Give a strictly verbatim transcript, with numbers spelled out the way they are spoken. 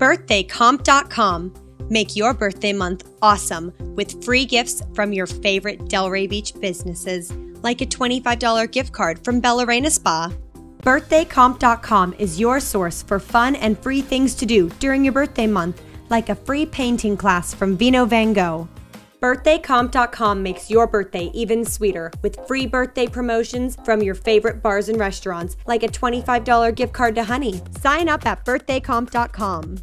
birthday comp dot com. Make your birthday month awesome with free gifts from your favorite Delray Beach businesses, like a twenty-five dollar gift card from Bella Reina Spa. birthday comp dot com is your source for fun and free things to do during your birthday month, like a free painting class from Vino Van Gogh. birthday comp dot com makes your birthday even sweeter with free birthday promotions from your favorite bars and restaurants, like a twenty-five dollar gift card to Honey. Sign up at birthday comp dot com.